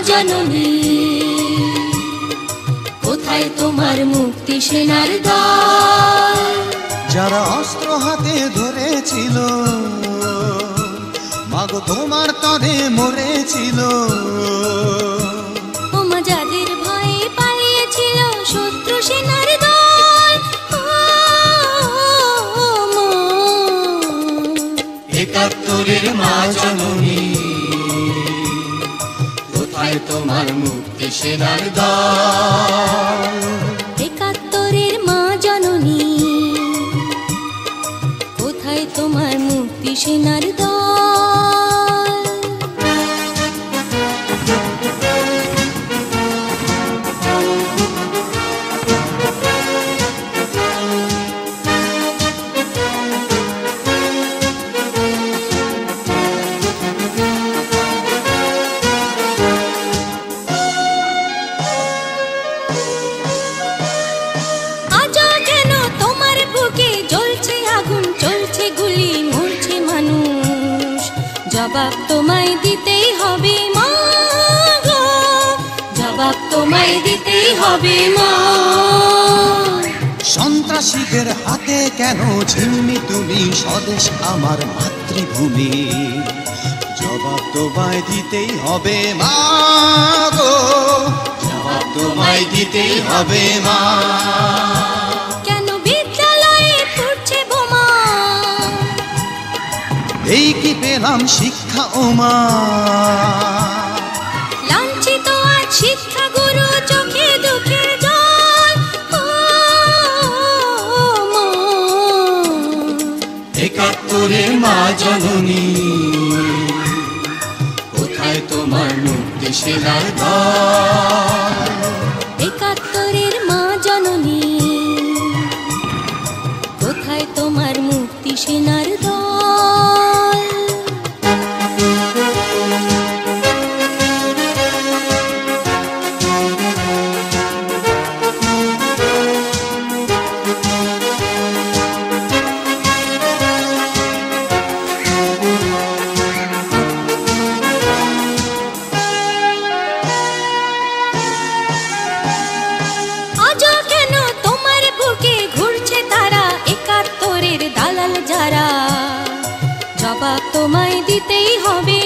জননী, কোথায় তোমার মুক্তি সেনার দল? যারা অস্ত্র হাতে ধরেছিল মাগো তোমার তরে মরেছিল, ওমা যাদের ভয়ে পালিয়েছিল শত্রু সেনার দল। একাত্তরের মা জননী, কোথায় তোমার মুক্তি সেনার দল? একাত্তরের মা জননী, কোথায় তোমার মুক্তি সেনার দল? জবাব তোমায় দিতেই হবে মা গো, জবাব তোমায় দিতেই হবে মা। সন্ত্রাসীদের হাতে কেন ছিন্নি তুমি স্বদেশ আমার মাতৃভূমি, জবাব তোমায় দিতেই হবে মা গো, জবাব তোমায় দিতেই হবে মা। কেন বিদ্যালয়ে ফুটছে বোমা, এই কি পেলাম শিক্ষা ও মা? লাঞ্ছিত আজ শিক্ষা গুরু, চোখে দুঃখের জল। একাত্তরের মা জননী, কোথায় তোমার মুক্তি সেনার দল? একাত্তরের মা জননী, কোথায় তোমার মুক্তি সেনার দল? জবাব তোমায় দিতেই হবে